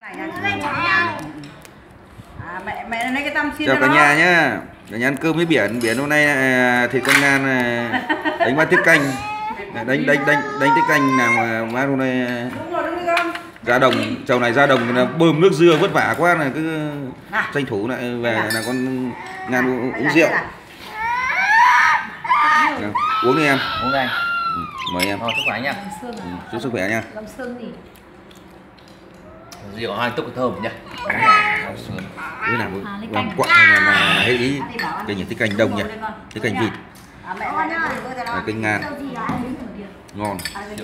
Mẹ lấy cái tăm xin chào cả nhà nhá. Cả nhà ăn cơm với biển. Biển hôm nay thịt con ngan đánh bát tiết canh. Đánh tiết canh nào mà má hôm nay ra đồng, chầu này ra đồng là bơm nước dưa vất vả quá là cứ tranh thủ lại về là con ngan uống rượu. Uống đi em. Uống đây. Mời em. Chúc khỏe nha. Chúc sức khỏe nha. Rượu hai túc thơm nhá. Cái nào làm quặng này là hết ý. Cái gì tiết canh đông nhỉ. Tiết canh vịt. Canh ngan. Ngon.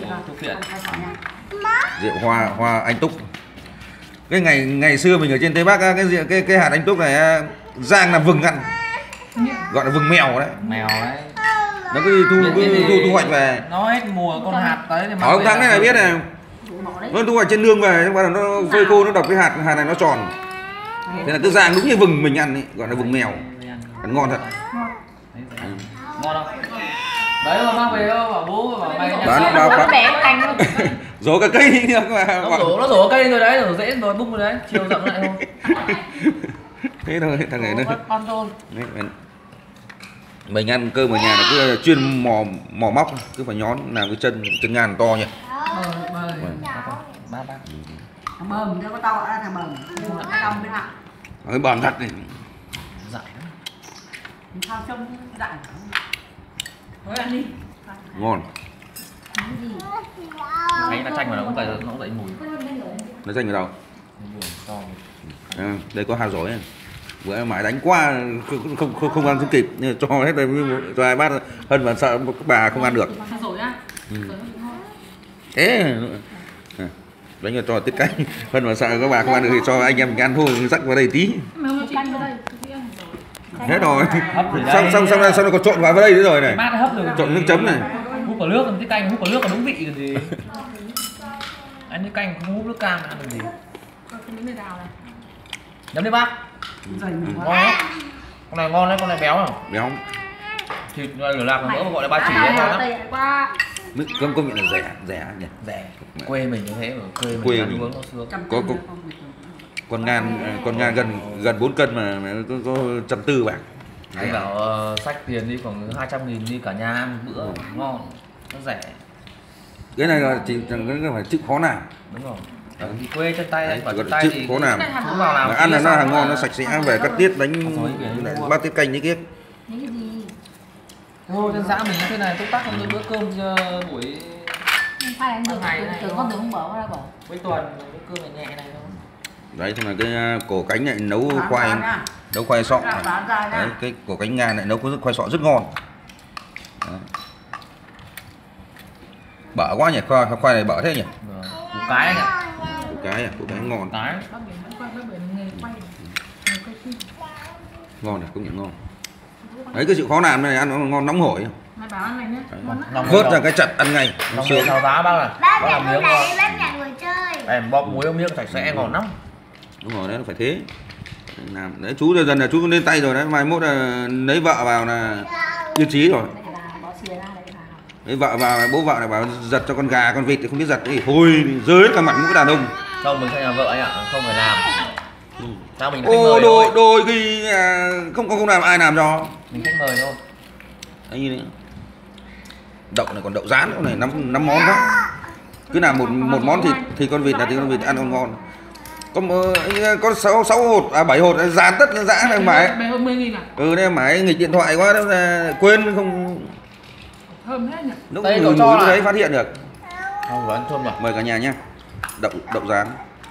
Rượu hoa anh túc. Cái ngày xưa mình ở trên Tây Bắc cái hạt anh túc này rang là vừng ăn, gọi là vừng mèo đấy. Mèo đấy. Nó cứ thu hoạch về. Nó hết mùa con hạt tới thì ông Thắng này là biết này. Nó thu hoạch trên nương về, bắt đầu nó phơi khô, nó đọc cái hạt này nó tròn. Thế là cứ rang đúng như vừng mình ăn ấy, gọi là vừng mèo. Ăn ngon thật. Ngon không? Đấy mà mang về đâu, bảo bố bảo mày bán rổ cả cây nữa mà. Nó rổ cây rồi đấy, rổ rễ rồi bung rồi đấy, chiều rộng lại thôi. Thế thôi, thằng này nó con thôi. Mình ăn cơm ở nhà là cứ chuyên mò móc, cứ phải nhón làm cái chân ngan to nhỉ. Thằng bờm nó có to là thằng bờm. Đông bên nào. Cái bờm thật này. Dại. Sao trông dại. Thôi ăn đi. Ngon. Cái lá chanh mà nó cũng dậy mùi. Nó chanh ở đâu? Đây có hạt dổi này. Bữa mãi đánh qua không ăn không kịp, cho hết rồi cho ai bát hơn mà sợ các bà không ăn được. Rồi á. Thế đánh cho tiết canh hơn mà sợ các bà không ăn được thì cho anh em mình ăn thôi, rắc vào đây tí. Hết rồi. Xong nó còn trộn vào đây nữa rồi này. Trộn nước chấm này. Hút vào nước, tiết canh hút vào nước là đúng vị còn gì. Ăn tiết canh không hút nước cam ăn được gì. Nhấm đi bác. Ngon lắm. Con này ngon đấy, con này béo không? Béo không? Thịt lửa lạc nữa gọi là ba chỉ đấy lắm. Nước công nhận là rẻ nhỉ? Rẻ. Quê mình như thế mà quê ăn mình uống nó sướng. Có con ngan gần 4 cân mà có 140 bạc. Anh bảo xách tiền đi khoảng 200.000 đi cả nhà ăn bữa ngon, nó rẻ. Cái này là chỉ phải chịu khó làm. Đúng rồi. Thì quê chân tay đấy, bảo chịu tay thì khó làm. Vào làm Ăn là nó hàng ngon, nó sạch sẽ, về cắt tiết đánh bát tiết canh đấy kiếp. Thôi dân dã mình như thế này túc tắc bữa cơm buổi Hai được con đường không bỏ ra bỏ. cuối tuần bữa cơm nhẹ này thôi. Đấy thì là cái cổ cánh này nấu khoai sọ. Đấy, cái cổ cánh ngan này nấu khoai sọ rất ngon. Đấy. Bở quá nhỉ, khoai này bở thế nhỉ? Củ cái nhỉ? Củ cái ngon. Ngon này, công nhận ngon. Đấy cái sự khó làm này ăn nó ngon nóng hổi. Vớt ra cái chặt ăn ngay. Nóng sướng sao giá bác à? Bác làm miếng này, bác nhà ngồi chơi. Em bóp muối ông miếng sạch sẽ ngon lắm. Đúng rồi, đấy nó phải thế. Làm đấy chú dần là chú lên tay rồi đấy, mai mốt là lấy vợ vào là yên chí rồi. Lấy vợ vào bố vợ này bảo giật cho con gà con vịt thì không biết giật thì thôi rơi hết cả mặt mũi đàn ông. Không mình sẽ nhà vợ anh ạ, không phải làm. Sao mình khách Ô mời thôi. đôi khi không làm ai làm cho. Mình khách mời thôi. Đấy như thế. Đậu này còn đậu rán này năm món đó. Cứ làm một món thì con vịt là thì con vịt ăn còn ngon. Có 6 hột 7 hột dán tất dã này mãi. Hơn 10.000 à? Đây mãi nghịch điện thoại quá đó là quên không. Thơm hết nhỉ. Lúc đấy phát hiện được. Không ăn thơm rồi. Mời cả nhà nhé. Đậu rán.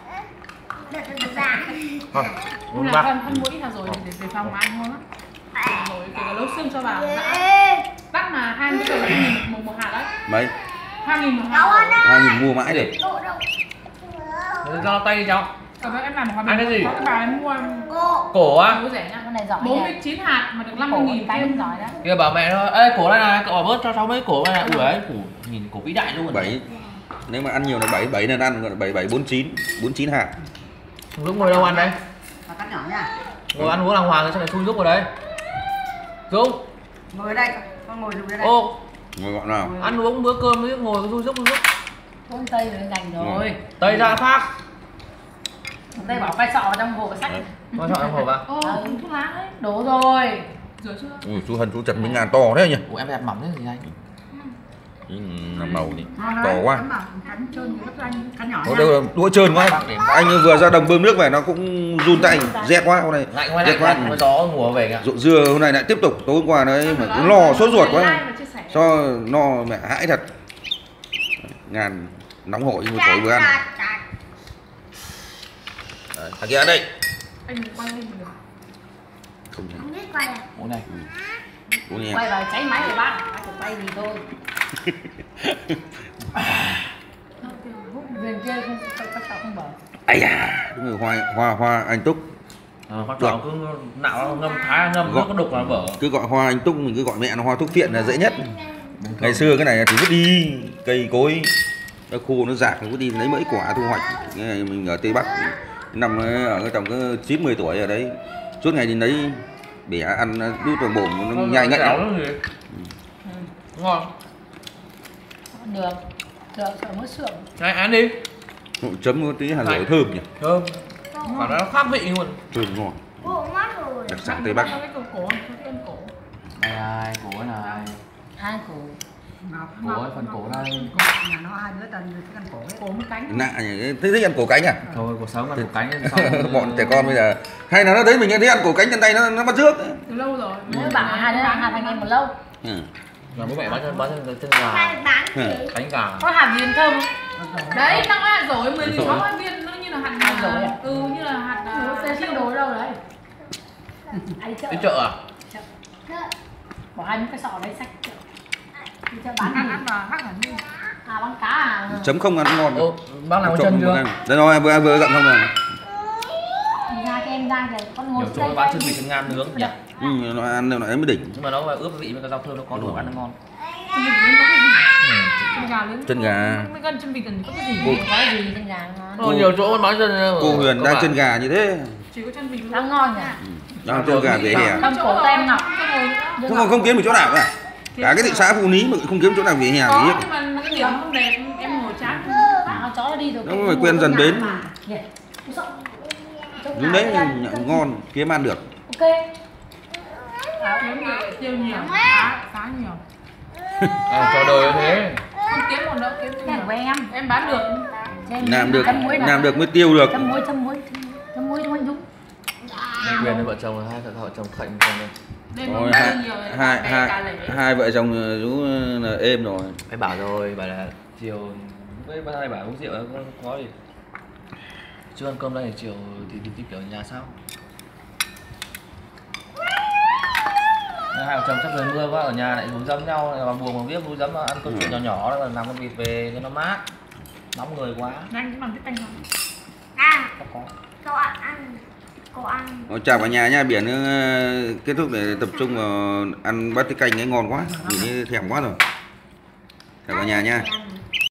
Không. Uống bác. Ăn mũi là rồi để phòng ăn ngon lắm. Rồi kể cả nấu xương cho vào đã. Bác mà 20 triệu là 1.000 một hạt đấy. Mấy? 2.000 một hạt. 2.000 mua mãi được. Cho tay đi cháu. Em làm một hạt. Ăn cái gì? Có cái bà em mua cổ á? rẻ nha. Con này giỏi. 49 hạt mà được 50.000 cái giỏi đó. Kia bảo mẹ thôi. Ê cổ này này, cậu bảo bớt cho cháu mấy cổ này này. Ủa ấy, nhìn cổ vĩ đại luôn. 7. Nếu mà ăn nhiều là 7 nên ăn, gọi là 49 hạt. Lúc ngồi đâu ăn đây? Cắt nhỏ nha. Ngồi ăn uống đàng hoàng cho này xui Dũng vào đây. Dũng. Ngồi ở đây, con ngồi đây. Ô. Ngồi gọi nào? Ăn uống bữa cơm mới ngồi xui Dũng. Con Tây rồi dành rồi. Tây ra phát. đây bảo quay sọ vào trong hồ sách. Có chọn em hộp à? Thuốc lá đấy. Đổ rồi. Rửa chưa? Ui, chú Hân chú chặt miếng ngàn to thế nhỉ? Ủa em đẹp mỏng thế gì anh? Làm màu đi to quá. Cắn trơn thì các anh cắn nhỏ Ở đâu đũa trơn quá. Anh vừa ra đồng bơm nước về nó cũng run tay, rét quá hôm nay. Lạnh quá, lạnh quá, có gió mùa về kìa. Rượu dưa hôm nay lại tiếp tục, tối hôm qua đấy mà cứ lo sốt ruột quá. Cho no mẹ hãi thật. Ngàn nóng hổi như tối vừa ăn. Đấy, thằng kia ăn đây. Anh quay lên được. Không nhỉ. Không biết quay à? Ủa này. Uống nhẹ. Quay vào cháy máy thì bác. Bác chỉ quay gì thôi. Bên kia không có chậu không bờ. Ây da, đúng rồi, hoa anh Túc. Hoa trò cứ nạo ngâm thái ngâm nó có đục là vỡ. Cứ gọi hoa anh Túc, mình cứ gọi mẹ nó hoa thuốc phiện là dễ nhất. Ngày xưa cái này thì vứt đi cây cối nó khô nó rạc, vứt đi lấy mấy quả thu hoạch. Mình ở Tây Bắc năm ở cái tầm có 9-10 tuổi ở đấy, suốt ngày đi lấy bẻ ăn đút vào mồm nó nhai ngậy lắm. Ngon. Được. Được, sợ mới sượng. Này ăn đi. Chấm một tí hạt dổi thơm nhỉ. Thơm. Quả nó khác vị luôn. Thơm ngon. Bộ mắt rồi. Đặc sản Tây Bắc. Cái cổ, cái cổ. Này, cổ này. Hai củ. Cổ phần cổ đây. Nhà nó hai đứa tên cái canh cổ ấy. Cổ một cánh. Nạ nhỉ, thích ăn cổ cánh à? Thôi cuộc sống ăn cổ cánh xong. Bọn trẻ con bây giờ hay là nó thấy mình thấy ăn cổ cánh trên tay nó bắt trước. Từ lâu rồi. Nếu bạn hai đứa hai anh em một lâu. Là bố mẹ bán chân Hai gà, bán gì? cánh gà. Có hạt gì thơm không? Đấy, nó có hạt dổi 16 viên nó như là hạt dổi à? Ừ, như là hạt Xe siêu đồ đâu đấy. Ai chợ. Đi chợ à? Bỏ hai cái sọ đấy sách chợ. Đi chợ bán ăn gì? ăn và khác hẳn đi. À bán cá à? Chấm không ăn ngon. Ô, bác làm con chân chưa? Đây rồi, vừa gặm xong rồi. Ra cho em ra kìa, con ngồi Nhiều chỗ bán chân vịt chân ngam nướng nhỉ? Nó ăn nó ấy mới đỉnh. Nhưng mà nó ướp vị với cái rau thơm nó có đủ ăn nó ngon. Chân vịt nướng có cái gì? Chân gà nướng. Chân gà. Mấy con chân vịt cần có cái gì? có gì chân gà ngon. Còn nhiều chỗ bán chân. Cô Huyền đang chân gà như thế. Chỉ có chân vịt Đang ngon nhỉ? Đang chân gà vỉa hè. Tâm cổ tem ngọc. Không kiếm được chỗ nào cả. Cả cái thị xã Phú Lý mà không kiếm chỗ nào vỉa hè có, gì hết. nhưng mà cái điểm không đẹp, em ngồi chát. À, chó nó đi rồi. Nó phải quen dần bến. Chỗ Đúng đấy, ngon, kiếm ăn được. Ok. Kiếm nhiều, tiêu nhiều, khá nhiều. Cho đời thế. Không kiếm một nữa, kiếm Cái nhiều. của em. Em bán được. Làm được mới tiêu được. Chấm muối cho anh Dũng. Quyền vợ chồng hai vợ chồng khệnh còn Nên Rồi, nó nhiều. hai vợ chồng chú là êm rồi. phải bảo rồi, bảo là chiều với ba hai bảo uống rượu có gì chưa ăn cơm đây thì chiều thì đi kiểu nhà sao. Hai vợ chồng chắc trời mưa quá ở nhà lại rủ dâm nhau vào buồng mà biết rủ dâm ăn cơm chuyện nhỏ nhỏ rồi làm con vịt về cho nó mát, nóng người quá. Nhanh cũng làm cái canh không? Có. Cậu ăn. Cậu ăn. Chào cả nhà nha, biển kết thúc để tập trung vào ăn bát cái canh ấy ngon quá, nhìn như thèm quá rồi. Chào cả nhà nha.